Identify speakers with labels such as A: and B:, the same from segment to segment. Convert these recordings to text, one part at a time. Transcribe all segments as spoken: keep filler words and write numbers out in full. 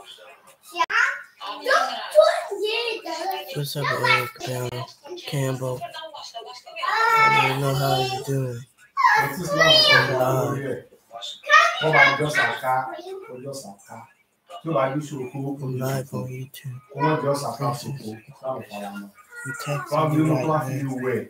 A: What's up, Eric? Down, Campbell. I don't know how you're doing. I'm live on YouTube. You text me right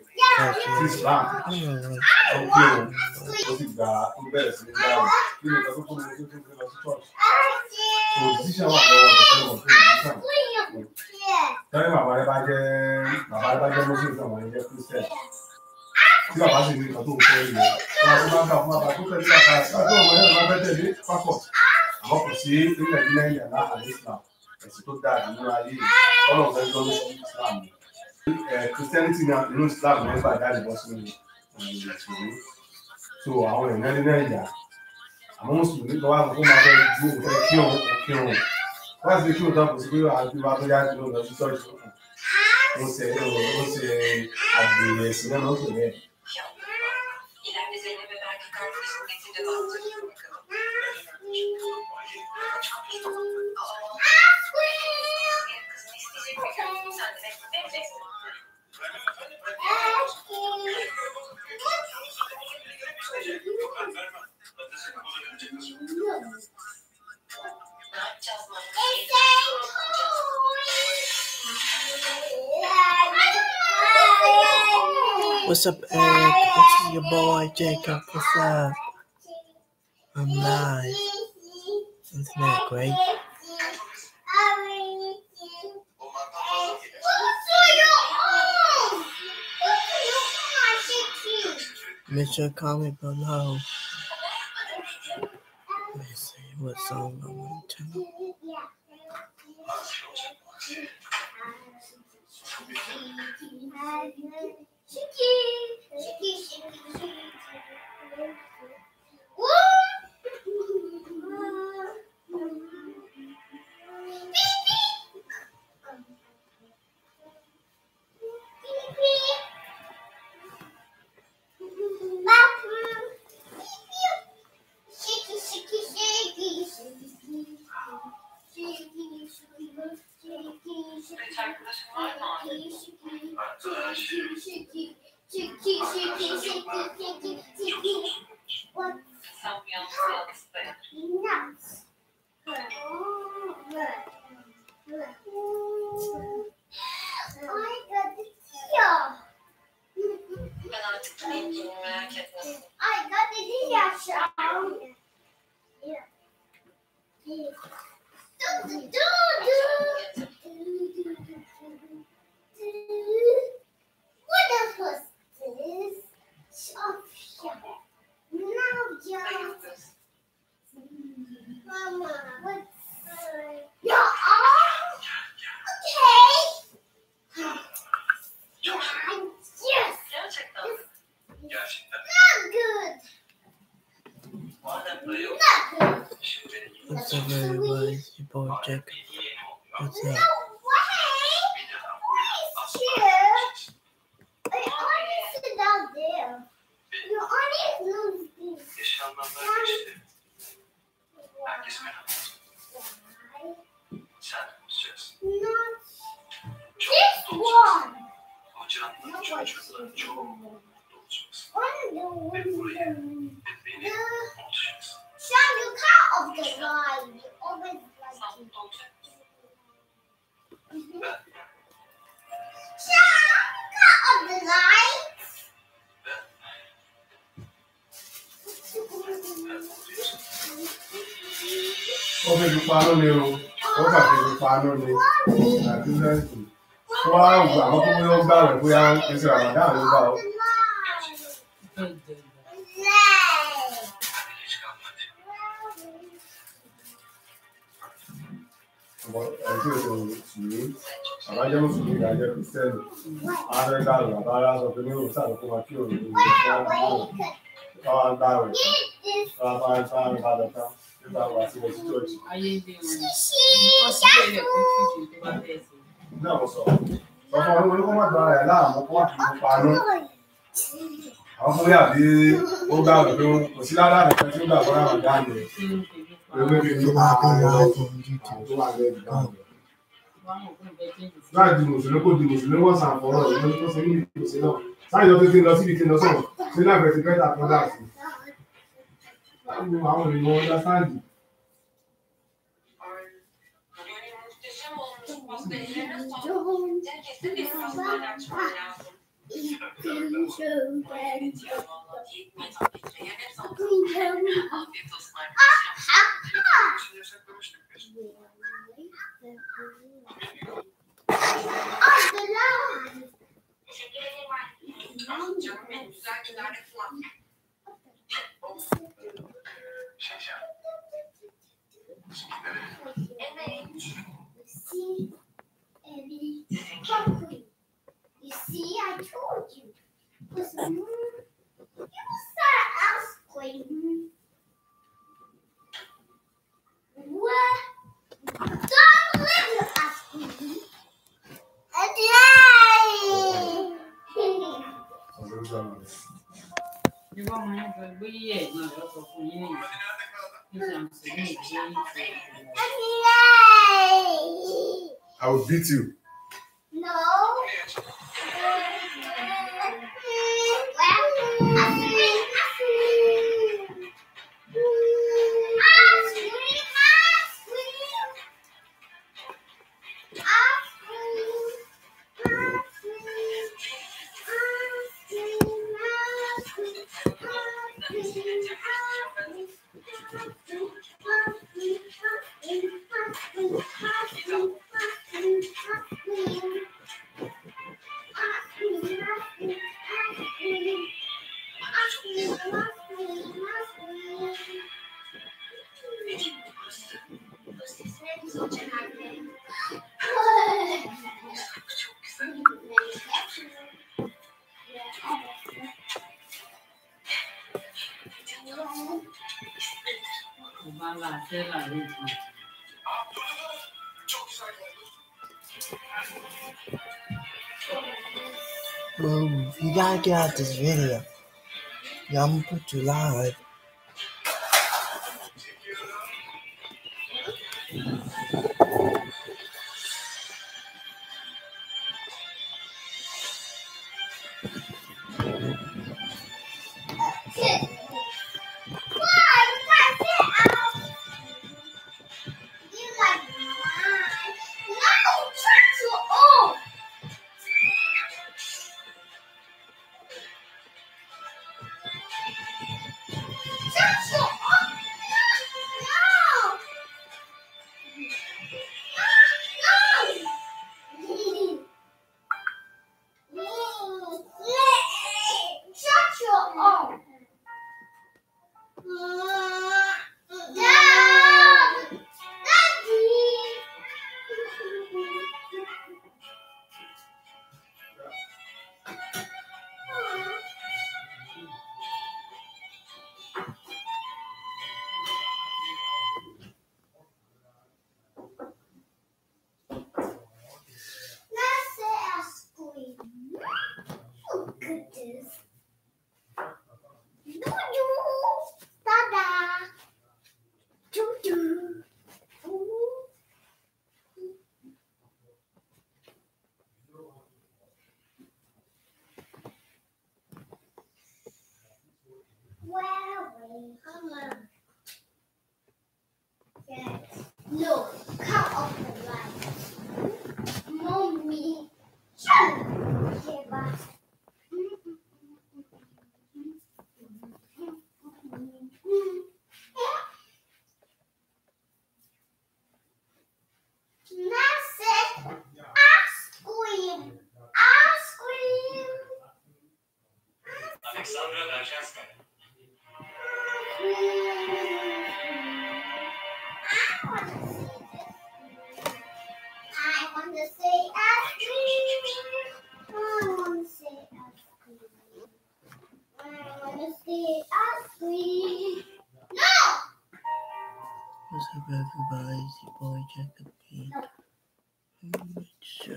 B: tí bàbá sì ní nǹkan tó ń fẹ́ ilẹ̀ wọn àti máa ń kà fún bàbá tó tẹ̀lé àgbà àti àti ọmọ yẹn máa bẹ́ tẹ̀lé pápọ̀ àwọn kò sí nílẹ̀ ní nàìjíríà náà àlè Islam ẹ̀sìn tó dáa nínú ayé ọlọ́run fẹ́ lọ́wọ́ sí Islam Christianity náà nínú Islam ní ẹgbàá jáde bọ́ sínú ìṣòro so àwọn èèyàn ní nàìjíríà àwọn mùsùlùmí lọ́wọ́ àwọn tó máa fẹ́ ju òfin kí òun kí òun wọ́n ti kí òun tán kò sí pé àdúrà tó yá jù lọ sí ṣọ́ọ̀ṣì ó ṣe ó ṣe àgbèrè ẹ̀sìn náà ló ń pè bẹ́ẹ̀.
A: What's up, Eric? This is your boy, Jacob. What's up? I'm live. Isn't that great? Make sure to comment below. Let's see what song I want to turn on.
B: Shiki, shiki, shiki, shiki. Woo!
A: What's up, everybody? It's your boy, Jacob. What's up?
B: Ó fẹ́ fi paná ni o, ó kà fi fi paná ni àti lẹ́sìn. Wọ́n á gbà àwọn tó bóyá ó gbà rẹ̀ bóyá ẹsẹ̀ àmàdá ló gbà ó. Ẹ̀sìn ètò ìṣòro, àbájẹ́ mùsùlùmí ìdájẹ́ Kristẹni, Áfíríkà rẹ̀ àbára sọ pé ní òun sàrò fún wa kí òun ní ìgbésí wọn bí òun káwá gbà rẹ̀ tán, káwá bá ń sáà ń bá lọ tán. Náà mo sọ, ọkọ orí orí kó má gba ẹ̀ láàmú kó má fi fi paná. Àwọn fún yà bí ó gbà rẹ̀ pé kò sí ládàá nìkan tí ó gbà fún àwọn ìdáhùn rẹ̀.
A: Feel like a live on YouTube. Go.
B: láti mùsùlùmí kó di mùsùlùmí wọ́n sàn fọ́rọ̀ ìwé tó ṣe ní ìpèsè náà sáyẹn tó ti lọ síbi tí lọ sọ̀rọ̀ sí láìpẹ́ ti bẹ́tà kan dà sí. àwọn ènìyàn wọn dásáàdì.
C: You see, I told you. Listen, you start asking. What? Don't let you ask me.
B: I will beat you.
C: No.
A: Boom. You gotta get out this video. Yeah, I'm gonna put you live. No, cut off the lights. Mommy, shut up. Okay, bye. What's up, everybody? It's your boy Jacob P. Sure,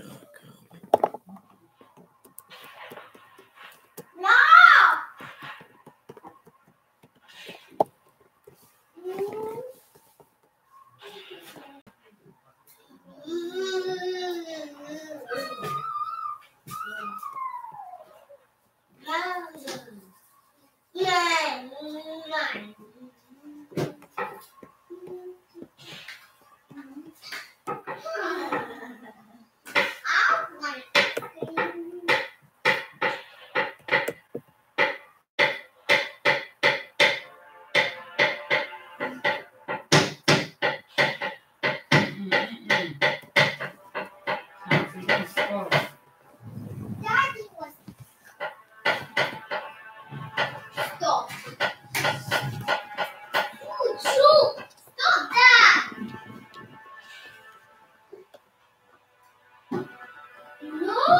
C: Daddy was. Stop. Oh, shoot. Stop that. No.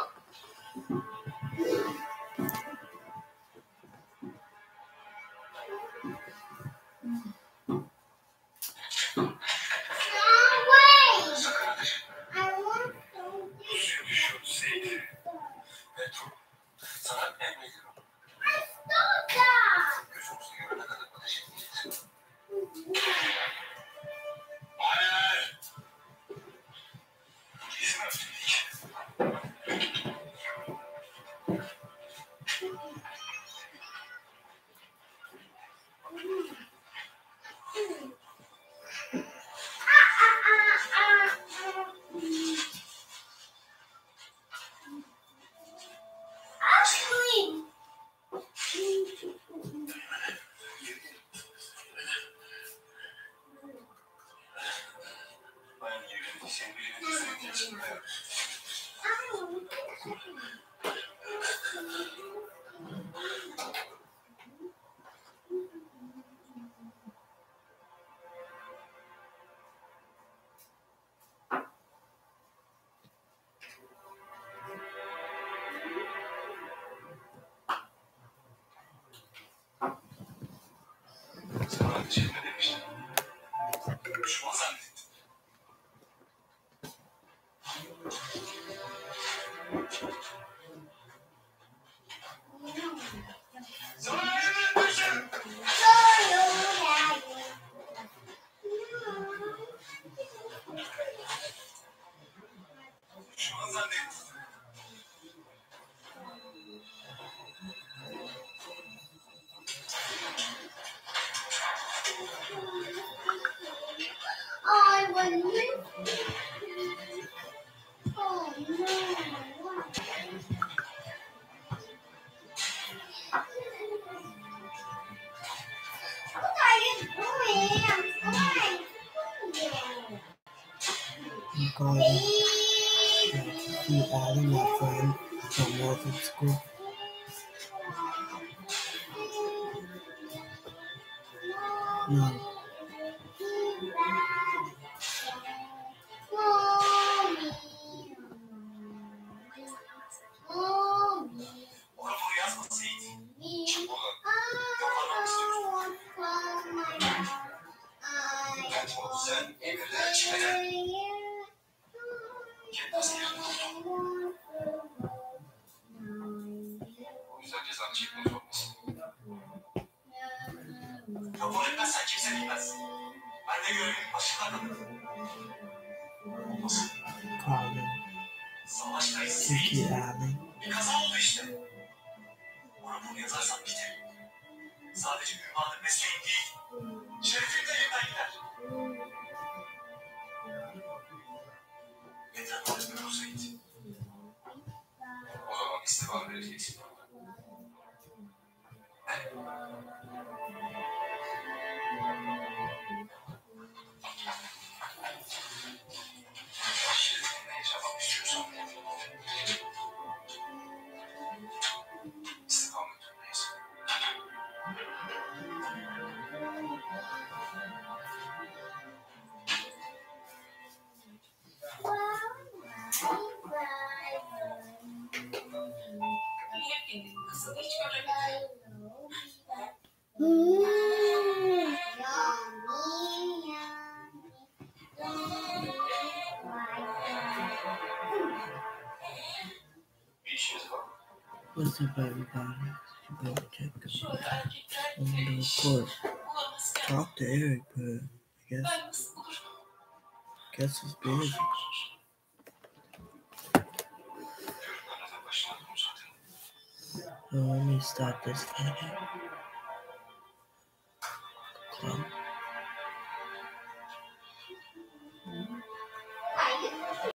C: I was missing. Oh no. What are you doing? I'm trying to you.
A: I'm going to see Allie, my friend, from Northern School. No. Carmen. Thank you, Allie. What's up, everybody? You better check this out. I'm gonna, of course, talk to Eric, but I guess, guess he's busy. Well, let me stop this thing. Close.